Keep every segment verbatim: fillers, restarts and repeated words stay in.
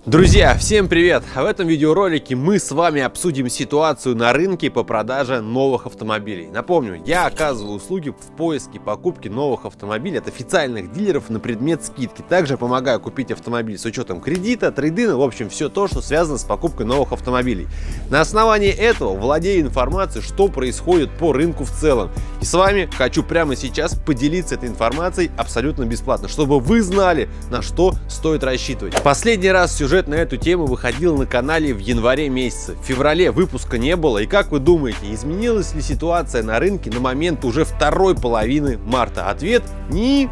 Друзья, всем привет! В этом видеоролике мы с вами обсудим ситуацию на рынке по продаже новых автомобилей. Напомню, я оказываю услуги в поиске и покупке новых автомобилей от официальных дилеров на предмет скидки. Также помогаю купить автомобиль с учетом кредита, трейдина, в общем, все то, что связано с покупкой новых автомобилей. На основании этого владею информацией, что происходит по рынку в целом. И с вами хочу прямо сейчас поделиться этой информацией абсолютно бесплатно, чтобы вы знали, на что стоит рассчитывать. Последний раз сюжет на эту тему выходил на канале в январе месяце. В феврале выпуска не было. И как вы думаете, изменилась ли ситуация на рынке на момент уже второй половины марта? Ответ – ни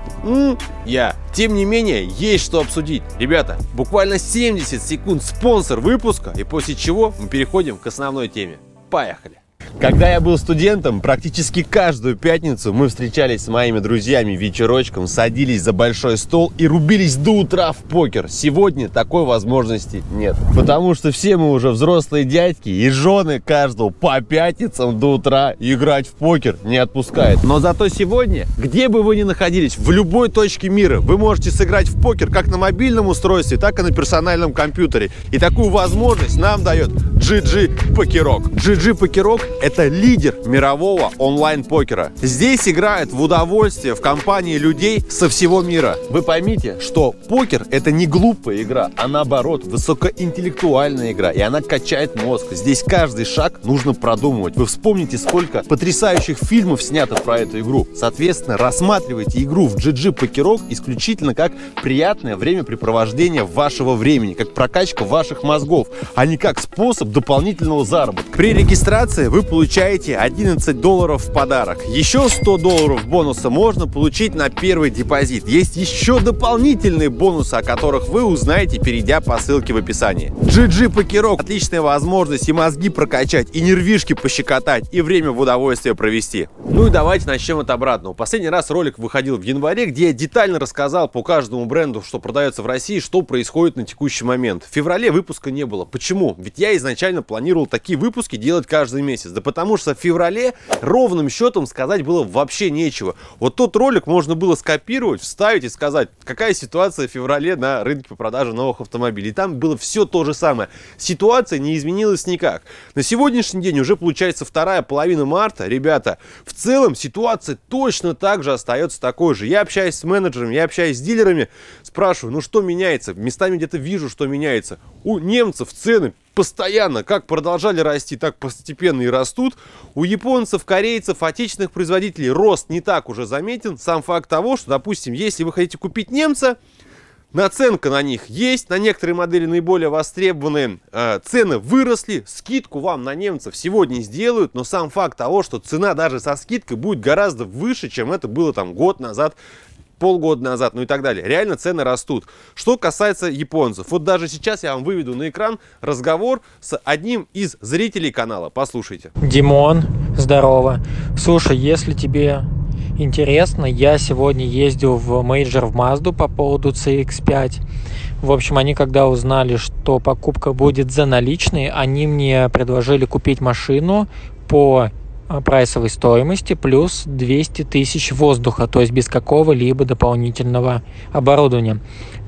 я. Тем не менее, есть что обсудить. Ребята, буквально семьдесят секунд спонсор выпуска, и после чего мы переходим к основной теме. Поехали! Когда я был студентом, практически каждую пятницу мы встречались с моими друзьями вечерочком, садились за большой стол и рубились до утра в покер. Сегодня такой возможности нет. Потому что все мы уже взрослые дядьки, и жены каждого по пятницам до утра играть в покер не отпускает. Но зато сегодня, где бы вы ни находились, в любой точке мира, вы можете сыграть в покер как на мобильном устройстве, так и на персональном компьютере. И такую возможность нам дает джи джи Покерок. джи джи Покерок – это лидер мирового онлайн-покера. Здесь играют в удовольствие в компании людей со всего мира. Вы поймите, что покер – это не глупая игра, а наоборот высокоинтеллектуальная игра, и она качает мозг. Здесь каждый шаг нужно продумывать. Вы вспомните, сколько потрясающих фильмов снято про эту игру. Соответственно, рассматривайте игру в джи джи Покерок исключительно как приятное времяпрепровождение вашего времени, как прокачка ваших мозгов, а не как способ дополнительного заработка. При регистрации вы получаете одиннадцать долларов в подарок. Еще сто долларов бонуса можно получить на первый депозит. Есть еще дополнительные бонусы, о которых вы узнаете, перейдя по ссылке в описании. джи джи Покерок – отличная возможность и мозги прокачать, и нервишки пощекотать, и время в удовольствие провести. Ну и давайте начнем от обратного. Последний раз ролик выходил в январе, где я детально рассказал по каждому бренду, что продается в России, что происходит на текущий момент. В феврале выпуска не было. Почему? Ведь я изначально планировал такие выпуски делать каждый месяц. Да потому что в феврале ровным счетом сказать было вообще нечего. Вот тот ролик можно было скопировать, вставить и сказать, какая ситуация в феврале на рынке по продаже новых автомобилей. И там было все то же самое. Ситуация не изменилась никак. На сегодняшний день уже получается вторая половина марта. Ребята, в целом ситуация точно так же остается такой же. Я общаюсь с менеджерами, я общаюсь с дилерами, спрашиваю, ну что меняется? Местами где-то вижу, что меняется. У немцев цены постоянно как продолжали расти, так постепенно и растут. У японцев, корейцев, отечественных производителей рост не так уже заметен. Сам факт того, что, допустим, если вы хотите купить немца, наценка на них есть, на некоторые модели наиболее востребованные, э, цены выросли, скидку вам на немцев сегодня сделают, но сам факт того, что цена даже со скидкой будет гораздо выше, чем это было там год назад, полгода назад, ну и так далее. Реально цены растут. Что касается японцев, вот даже сейчас я вам выведу на экран разговор с одним из зрителей канала. Послушайте. Димон, здорово. Слушай, если тебе интересно, я сегодня ездил в мейджор в Мазду по поводу си икс пять. В общем, они когда узнали, что покупка будет за наличные, они мне предложили купить машину по прайсовой стоимости плюс двести тысяч воздуха, то есть без какого-либо дополнительного оборудования.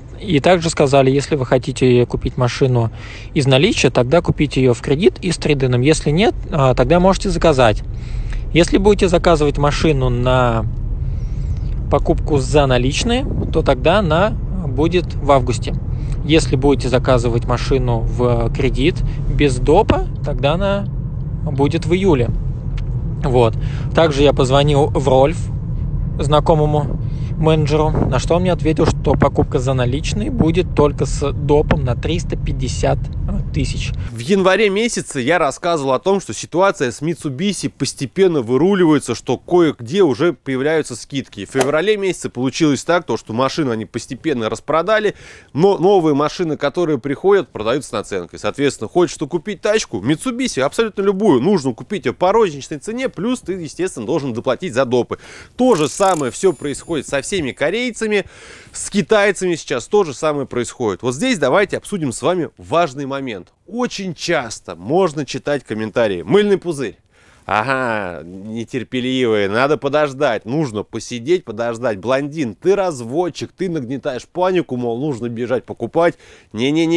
И также сказали, если вы хотите купить машину из наличия, тогда купите ее в кредит и с трейдином. Если нет, тогда можете заказать. Если будете заказывать машину на покупку за наличные, то тогда она будет в августе. Если будете заказывать машину в кредит без допа, тогда она будет в июле. Вот. Также я позвонил в Рольф, знакомому менеджеру, на что он мне ответил, что покупка за наличные будет только с допом на триста пятьдесят тысяч. В январе месяце я рассказывал о том, что ситуация с Mitsubishi постепенно выруливается, что кое-где уже появляются скидки. В феврале месяце получилось так, то, что машины они постепенно распродали, но новые машины, которые приходят, продаются наценкой. Соответственно, хочешь что купить тачку, Mitsubishi, абсолютно любую, нужно купить ее по розничной цене, плюс ты, естественно, должен доплатить за допы. То же самое все происходит со всеми корейцами, с китайцами сейчас то же самое происходит. Вот здесь давайте обсудим с вами важный момент. Очень часто можно читать комментарии: мыльный пузырь. Ага, нетерпеливые, надо подождать, нужно посидеть, подождать. Блондин, ты разводчик, ты нагнетаешь панику, мол, нужно бежать покупать. Не-не-не,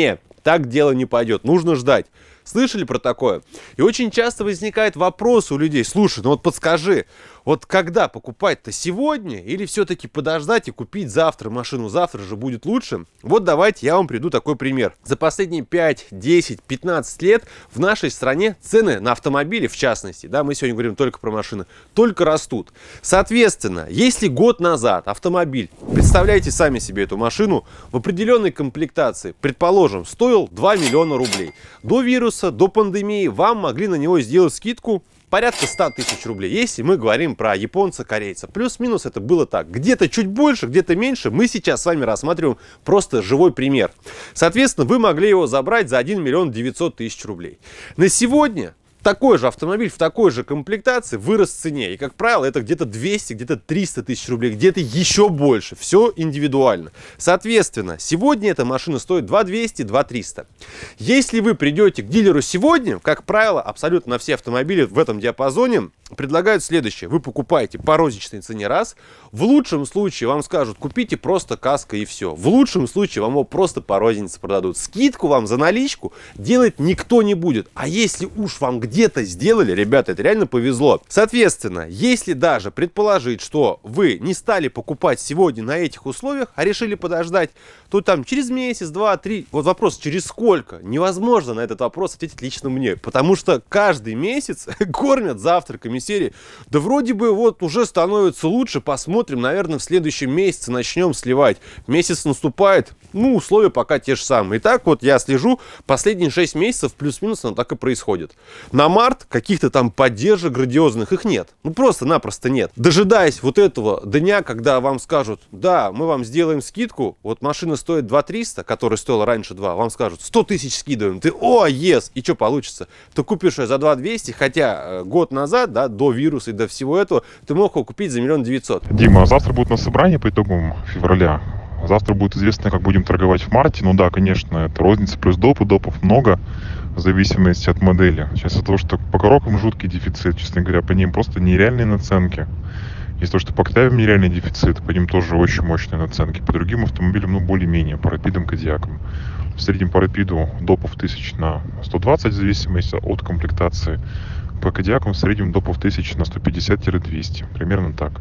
Так дело не пойдет, нужно ждать. Слышали про такое? И очень часто возникает вопрос у людей: слушай, ну вот подскажи, вот когда покупать-то, сегодня или все-таки подождать и купить завтра машину, завтра же будет лучше? Вот давайте я вам приведу такой пример. За последние пять, десять, пятнадцать лет в нашей стране цены на автомобили, в частности, да, мы сегодня говорим только про машины, только растут. Соответственно, если год назад автомобиль, представляете сами себе эту машину, в определенной комплектации, предположим, стоил два миллиона рублей, до вируса, до пандемии вам могли на него сделать скидку порядка ста тысяч рублей, если мы говорим про японца, корейца. Плюс-минус это было так. Где-то чуть больше, где-то меньше. Мы сейчас с вами рассматриваем просто живой пример. Соответственно, вы могли его забрать за один миллион девятьсот тысяч рублей. На сегодня такой же автомобиль в такой же комплектации вырос в цене. И, как правило, это где-то двести, где-то триста тысяч рублей, где-то еще больше. Все индивидуально. Соответственно, сегодня эта машина стоит два двести, два триста. Если вы придете к дилеру сегодня, как правило, абсолютно на все автомобили в этом диапазоне предлагают следующее. Вы покупаете по розничной цене раз. В лучшем случае вам скажут: купите просто каско и все. В лучшем случае вам его просто по рознице продадут. Скидку вам за наличку делать никто не будет. А если уж вам где-то сделали, ребята, это реально повезло. Соответственно, если даже предположить, что вы не стали покупать сегодня на этих условиях, а решили подождать, то там через месяц, два, три, вот вопрос, через сколько? Невозможно на этот вопрос ответить лично мне, потому что каждый месяц кормят завтраками серии: да вроде бы вот уже становится лучше, посмотрим, наверное, в следующем месяце начнем сливать. Месяц наступает, ну, условия пока те же самые. И так вот я слежу, последние шесть месяцев плюс-минус оно так и происходит. На март каких-то там поддержек грандиозных их нет. Ну, просто-напросто нет. Дожидаясь вот этого дня, когда вам скажут: да, мы вам сделаем скидку, вот машина стоит два триста, которая стоила раньше два, вам скажут: сто тысяч скидываем. Ты: о, ес! И что получится? Ты купишь ее за два двести, хотя год назад, да, до вируса и до всего этого, ты мог его купить за миллион девятьсот. Дима, а завтра будет на собрание по итогам февраля. Завтра будет известно, как будем торговать в марте. Ну да, конечно, это розница плюс допы, допов много, в зависимости от модели. Сейчас из-за того, что по коробкам жуткий дефицит, честно говоря, по ним просто нереальные наценки. Из-за того, что по Октавиям нереальный дефицит, по ним тоже очень мощные наценки. По другим автомобилям, ну, более-менее, по Рапидам, Кодиакам. В среднем по Рапиду допов тысяч на сто двадцать, в зависимости от комплектации. По Кодиакам в среднем допов тысяч на сто пятьдесят - двести. Примерно так.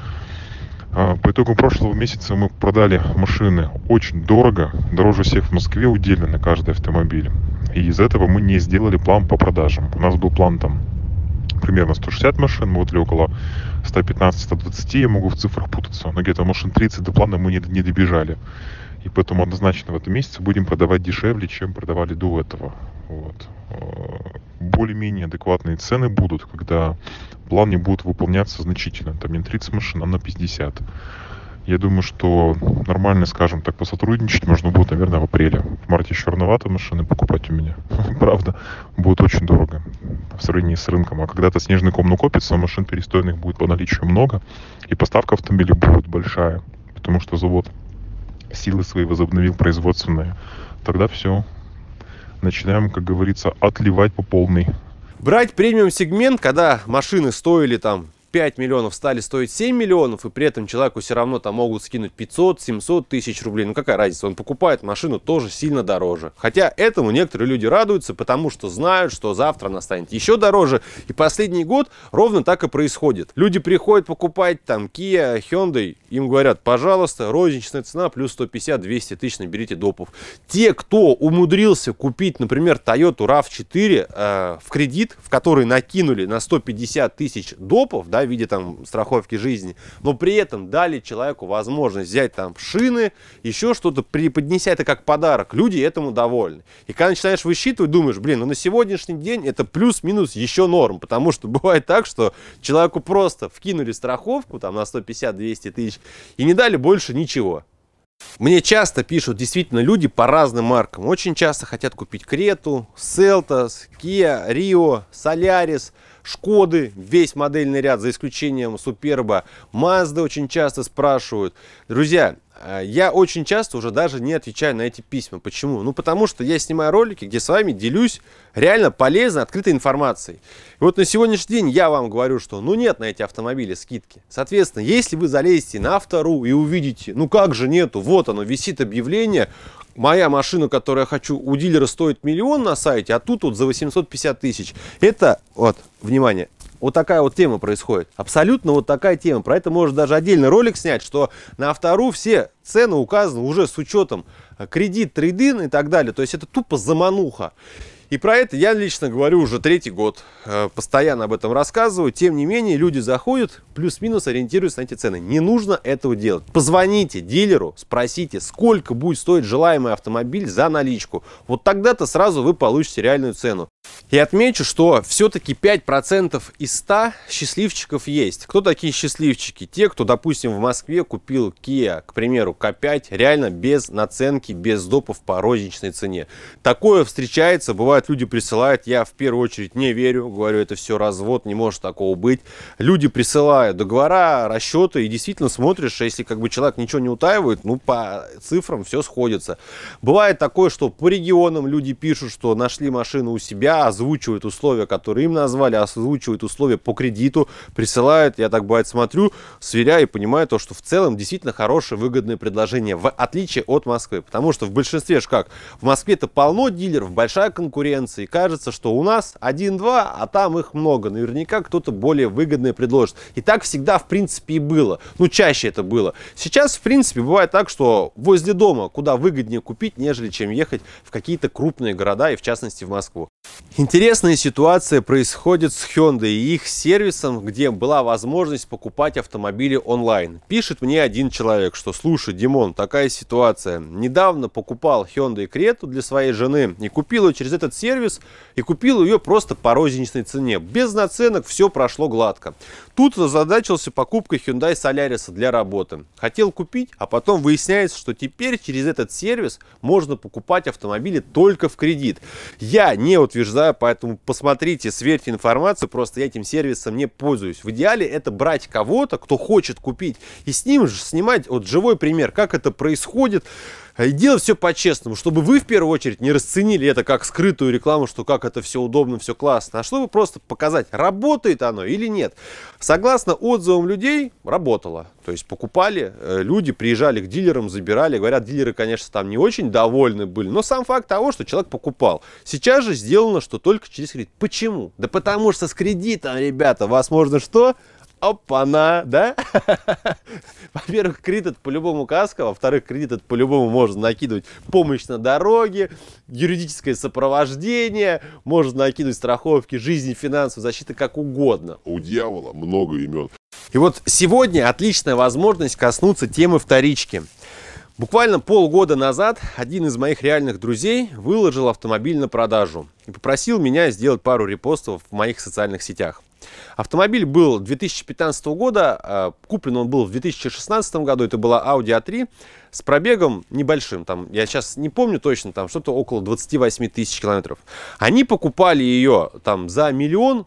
По итогам прошлого месяца мы продали машины очень дорого, дороже всех в Москве удельно на каждый автомобиль. И из этого мы не сделали план по продажам. У нас был план там примерно сто шестьдесят машин, вот или около сто пятнадцать - сто двадцать, я могу в цифрах путаться, но где-то машин тридцать до плана мы не, не добежали. И поэтому однозначно в этом месяце будем продавать дешевле, чем продавали до этого. Вот. Более-менее адекватные цены будут, когда план не будет выполняться значительно. Там не тридцать машин, а на пятьдесят. Я думаю, что нормально, скажем так, посотрудничать можно будет, наверное, в апреле. В марте еще рановато машины покупать у меня. Правда, будет очень дорого в сравнении с рынком. А когда-то снежный ком накопится, машин перестойных будет по наличию много. И поставка автомобилей будет большая, потому что завод силы свои возобновил производственные. Тогда все. Начинаем, как говорится, отливать по полной. Брать премиум сегмент, когда машины стоили там пять миллионов, стали стоить семь миллионов, и при этом человеку все равно там могут скинуть пятьсот - семьсот тысяч рублей. Ну какая разница, он покупает машину тоже сильно дороже. Хотя этому некоторые люди радуются, потому что знают, что завтра она станет еще дороже. И последний год ровно так и происходит. Люди приходят покупать там Kia, Hyundai, им говорят: пожалуйста, розничная цена плюс сто пятьдесят - двести тысяч, наберите допов. Те, кто умудрился купить, например, Toyota рав четыре э, в кредит, в который накинули на сто пятьдесят тысяч допов, да, в виде там страховки жизни, но при этом дали человеку возможность взять там шины, еще что-то, преподнеся это как подарок, люди этому довольны. И когда начинаешь высчитывать, думаешь: блин, ну на сегодняшний день это плюс-минус еще норм, потому что бывает так, что человеку просто вкинули страховку там на сто пятьдесят - двести тысяч и не дали больше ничего. Мне часто пишут действительно люди по разным маркам. Очень часто хотят купить Крету, Селтос, Kia, Rio, Солярис, Шкоды, весь модельный ряд, за исключением Суперба. Мазды очень часто спрашивают. Друзья, я очень часто уже даже не отвечаю на эти письма. Почему? Ну, потому что я снимаю ролики, где с вами делюсь реально полезной, открытой информацией. И вот на сегодняшний день я вам говорю, что ну нет на эти автомобили скидки. Соответственно, если вы залезете на Авто точка ру и увидите, ну как же нету, вот оно, висит объявление, моя машина, которую я хочу, у дилера стоит миллион на сайте, а тут вот за восемьсот пятьдесят тысяч. Это, вот, внимание, вот такая вот тема происходит. Абсолютно вот такая тема. Про это можно даже отдельный ролик снять, что на автору все цены указаны уже с учетом кредит, трейд-ин и так далее. То есть это тупо замануха. И про это я лично говорю уже третий год. Постоянно об этом рассказываю. Тем не менее, люди заходят, плюс-минус ориентируются на эти цены. Не нужно этого делать. Позвоните дилеру, спросите, сколько будет стоить желаемый автомобиль за наличку. Вот тогда-то сразу вы получите реальную цену. И отмечу, что все-таки пять процентов из ста счастливчиков есть. Кто такие счастливчики? Те, кто, допустим, в Москве купил Kia, к примеру, ка пять, реально без наценки, без допов по розничной цене. Такое встречается, бывает, люди присылают, я в первую очередь не верю, говорю, это все развод, не может такого быть. Люди присылают договора, расчеты, и действительно смотришь, если как бы человек ничего не утаивает, ну, по цифрам все сходится. Бывает такое, что по регионам люди пишут, что нашли машину у себя, озвучивают условия, которые им назвали, озвучивают условия по кредиту, присылают, я так бывает смотрю, сверяю и понимаю то, что в целом действительно хорошее, выгодное предложение, в отличие от Москвы. Потому что в большинстве ж как, в Москве-то полно дилеров, большая конкуренция, и кажется, что у нас один-два, а там их много. Наверняка кто-то более выгодное предложит. И так всегда, в принципе, и было. Ну, чаще это было. Сейчас, в принципе, бывает так, что возле дома куда выгоднее купить, нежели чем ехать в какие-то крупные города, и в частности в Москву. Интересная ситуация происходит с Hyundai и их сервисом, где была возможность покупать автомобили онлайн. Пишет мне один человек, что слушай, Димон, такая ситуация. Недавно покупал Hyundai Creta для своей жены и купил ее через этот сервис, и купил ее просто по розничной цене. Без наценок, все прошло гладко. Тут озадачился покупкой Hyundai Solaris для работы. Хотел купить, а потом выясняется, что теперь через этот сервис можно покупать автомобили только в кредит. Я не утверждаю, поэтому посмотрите, сверьте информацию, просто я этим сервисом не пользуюсь. В идеале это брать кого-то, кто хочет купить, и с ним же снимать вот живой пример, как это происходит. И делать все по-честному, чтобы вы в первую очередь не расценили это как скрытую рекламу, что как это все удобно, все классно, а чтобы просто показать, работает оно или нет. Согласно отзывам людей, работало. То есть покупали, люди приезжали к дилерам, забирали. Говорят, дилеры, конечно, там не очень довольны были, но сам факт того, что человек покупал. Сейчас же сделано, что только через кредит. Почему? Да потому что с кредитом, ребята, вас можно что? Опа-на, да? Во-первых, кредит это по-любому каска, во-вторых, кредит это по-любому можно накидывать помощь на дороге, юридическое сопровождение, можно накидывать страховки, жизни, финансовой защиты, как угодно. У дьявола много имен. И вот сегодня отличная возможность коснуться темы вторички. Буквально полгода назад один из моих реальных друзей выложил автомобиль на продажу и попросил меня сделать пару репостов в моих социальных сетях. Автомобиль был две тысячи пятнадцатого года, куплен он был в две тысячи шестнадцатом году, это была Audi а три с пробегом небольшим, там, я сейчас не помню точно, там что-то около двадцати восьми тысяч километров. Они покупали ее там за миллион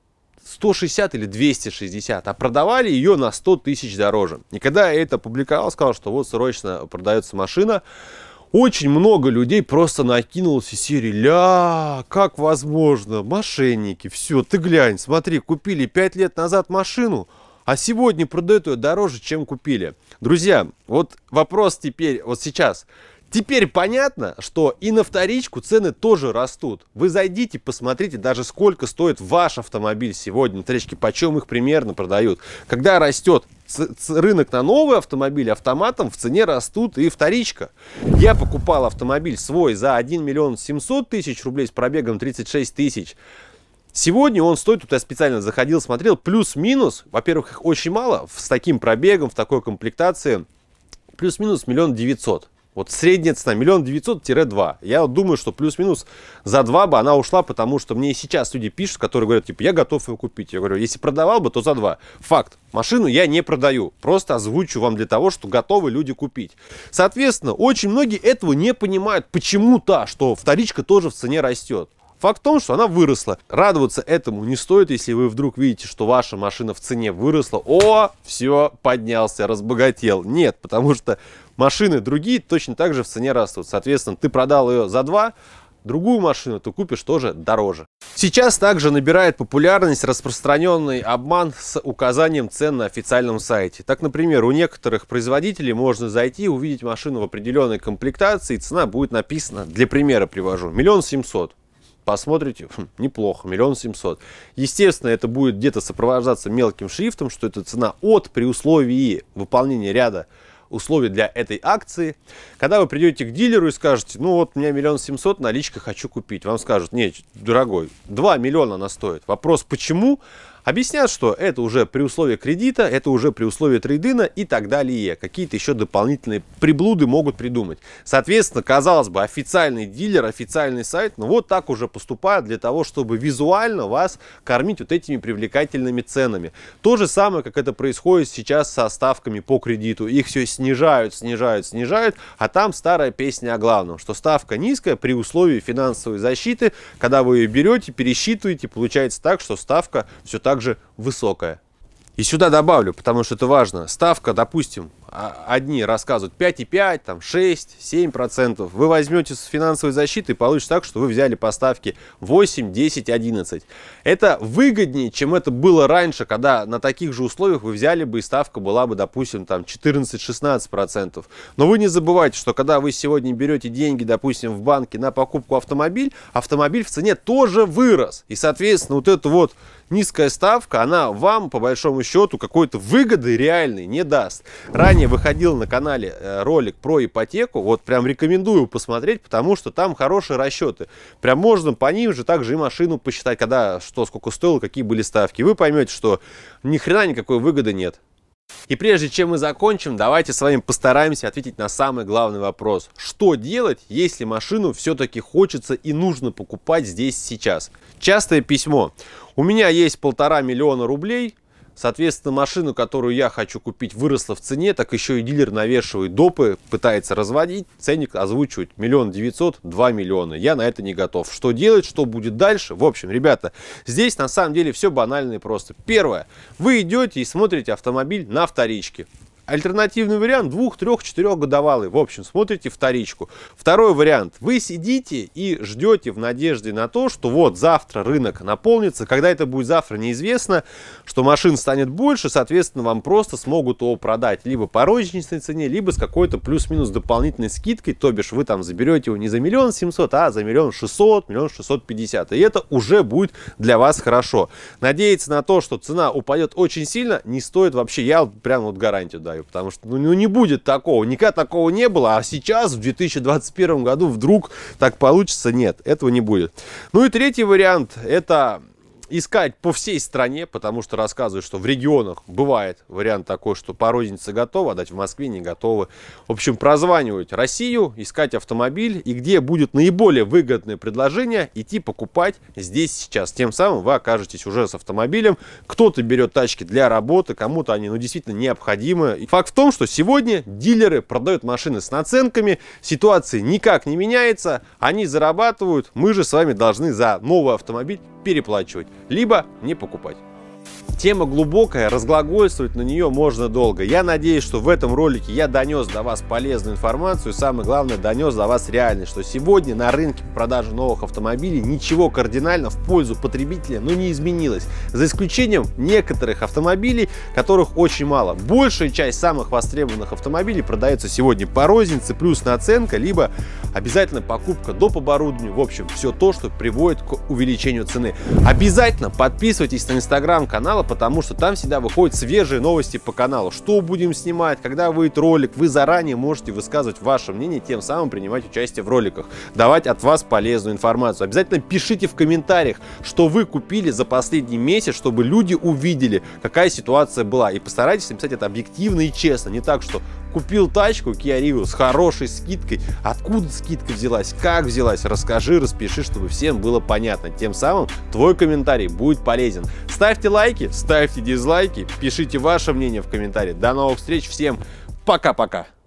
сто шестьдесят или двести шестьдесят, а продавали ее на сто тысяч дороже. И когда я это опубликовал, сказал, что вот срочно продается машина, очень много людей просто накинулось из серии: ля, как возможно, мошенники, все, ты глянь, смотри, купили пять лет назад машину, а сегодня продают ее дороже, чем купили. Друзья, вот вопрос теперь, вот сейчас. Теперь понятно, что и на вторичку цены тоже растут. Вы зайдите, посмотрите, даже сколько стоит ваш автомобиль сегодня на вторичке, почем их примерно продают. Когда растет рынок на новые автомобили, автоматом в цене растут и вторичка. Я покупал автомобиль свой за один миллион семьсот тысяч рублей с пробегом тридцать шесть тысяч. Сегодня он стоит, тут я специально заходил, смотрел, плюс-минус, во-первых, их очень мало, с таким пробегом, в такой комплектации, плюс-минус миллион девятьсот. Вот средняя цена миллион девятьсот — два. Я вот думаю, что плюс-минус за два бы она ушла, потому что мне и сейчас люди пишут, которые говорят, типа, я готов его купить. Я говорю, если продавал бы, то за два. Факт. Машину я не продаю. Просто озвучу вам для того, что готовы люди купить. Соответственно, очень многие этого не понимают почему-то, что вторичка тоже в цене растет. Факт в том, что она выросла. Радоваться этому не стоит, если вы вдруг видите, что ваша машина в цене выросла. О, все, поднялся, разбогател. Нет, потому что машины другие точно так же в цене растут. Соответственно, ты продал ее за два, другую машину, ты купишь тоже дороже. Сейчас также набирает популярность распространенный обман с указанием цен на официальном сайте. Так, например, у некоторых производителей можно зайти, увидеть машину в определенной комплектации, и цена будет написана, для примера привожу, миллион семьсот. Посмотрите, хм, неплохо, миллион семьсот. Естественно, это будет где-то сопровождаться мелким шрифтом, что это цена от при условии выполнения ряда условий для этой акции. Когда вы придете к дилеру и скажете, ну вот у меня миллион семьсот, наличка хочу купить. Вам скажут, нет, дорогой, два миллиона она стоит. Вопрос, почему? Объяснят, что это уже при условии кредита, это уже при условии трейдина и так далее. Какие-то еще дополнительные приблуды могут придумать. Соответственно, казалось бы, официальный дилер, официальный сайт, ну вот так уже поступают для того, чтобы визуально вас кормить вот этими привлекательными ценами. То же самое, как это происходит сейчас со ставками по кредиту. Их все снижают, снижают, снижают, а там старая песня о главном, что ставка низкая при условии финансовой защиты. Когда вы ее берете, пересчитываете, получается так, что ставка все так также высокая. И сюда добавлю, потому что это важно. Ставка, допустим, одни рассказывают пять и пять, там шесть, семь процентов. Вы возьмете с финансовой защиты и получится так, что вы взяли по ставке восемь, десять, одиннадцать. Это выгоднее, чем это было раньше, когда на таких же условиях вы взяли бы и ставка была бы, допустим, там четырнадцать-шестнадцать процентов. Но вы не забывайте, что когда вы сегодня берете деньги, допустим, в банке на покупку автомобиля, автомобиль в цене тоже вырос. И, соответственно, вот эта вот низкая ставка, она вам, по большому счету, какой-то выгоды реальной не даст. Ранее выходил на канале ролик про ипотеку, вот прям рекомендую посмотреть, потому что там хорошие расчеты. Прям можно по ним же также и машину посчитать, когда что, сколько стоило, какие были ставки. Вы поймете, что ни хрена никакой выгоды нет. И прежде чем мы закончим, давайте с вами постараемся ответить на самый главный вопрос. Что делать, если машину все-таки хочется и нужно покупать здесь сейчас? Частое письмо. У меня есть полтора миллиона рублей. Соответственно, машину, которую я хочу купить, выросла в цене, так еще и дилер навешивает допы, пытается разводить, ценник озвучивать миллион девятьсот, два миллиона. Я на это не готов. Что делать, что будет дальше? В общем, ребята, здесь на самом деле все банально и просто. Первое. Вы идете и смотрите автомобиль на вторичке. Альтернативный вариант двух, трех, четырехгодовалый. В общем, смотрите вторичку. Второй вариант. Вы сидите и ждете в надежде на то, что вот завтра рынок наполнится. Когда это будет завтра, неизвестно, что машин станет больше, соответственно, вам просто смогут его продать либо по розничной цене, либо с какой-то плюс-минус дополнительной скидкой. То бишь вы там заберете его не за миллион семьсот, а за миллион шестьсот, миллион шестьсот пятьдесят. И это уже будет для вас хорошо. Надеяться на то, что цена упадет очень сильно, не стоит вообще. Я вот прям вот гарантию даю. Потому что ну, ну не будет такого, никогда такого не было, а сейчас в две тысячи двадцать первом году вдруг так получится, нет, этого не будет. Ну и третий вариант, это искать по всей стране, потому что рассказывают, что в регионах бывает вариант такой, что по рознице готовы, а дать в Москве не готовы. В общем, прозванивать Россию, искать автомобиль, и где будет наиболее выгодное предложение, идти покупать здесь сейчас. Тем самым вы окажетесь уже с автомобилем. Кто-то берет тачки для работы, кому-то они ну, действительно необходимы. И факт в том, что сегодня дилеры продают машины с наценками, ситуация никак не меняется, они зарабатывают, мы же с вами должны за новый автомобиль переплачивать, либо не покупать. Тема глубокая, разглагольствовать на нее можно долго. Я надеюсь, что в этом ролике я донес до вас полезную информацию. Самое главное, донес до вас реальность, что сегодня на рынке по продаже новых автомобилей ничего кардинально в пользу потребителя ну, не изменилось. За исключением некоторых автомобилей, которых очень мало. Большая часть самых востребованных автомобилей продается сегодня по рознице, плюс наценка, либо обязательно покупка доп. Оборудования. В общем, все то, что приводит к увеличению цены. Обязательно подписывайтесь на инстаграм-канал, потому что там всегда выходят свежие новости по каналу. Что будем снимать, когда выйдет ролик, вы заранее можете высказывать ваше мнение, тем самым принимать участие в роликах, давать от вас полезную информацию. Обязательно пишите в комментариях, что вы купили за последний месяц, чтобы люди увидели, какая ситуация была. И постарайтесь написать это объективно и честно, не так, что купил тачку Kia Rio с хорошей скидкой. Откуда скидка взялась? Как взялась? Расскажи, распиши, чтобы всем было понятно. Тем самым твой комментарий будет полезен. Ставьте лайки, ставьте дизлайки, пишите ваше мнение в комментариях. До новых встреч. Всем пока-пока.